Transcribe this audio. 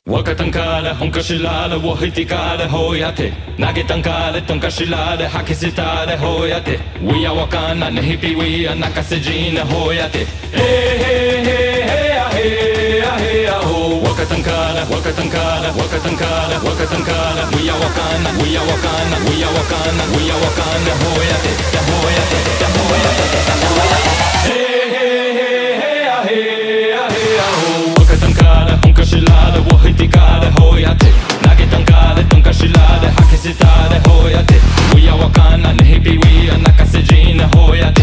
若たんかれ本かしられをひてかれほやて投げたんかれとんかしられ吐き捨てたれほやて We are わかんなねひぴ We are 泣かせじなほやて Hey hey hey hey ya hey ya hey ya ho 若たんかれ若たんかれ若たんかれ若たんかれ We are わかんな We are わかんな We are わかんな We are わかんなほやてだほやてだほやてだほやて Hey hey hey hey ya hey ya hey ya ho 若たんかれ本かしられをひてかれほやて投げたんかれとんかしられ吐き捨てたれほやて We are わかんなねひぴ We are 泣かせじなほやて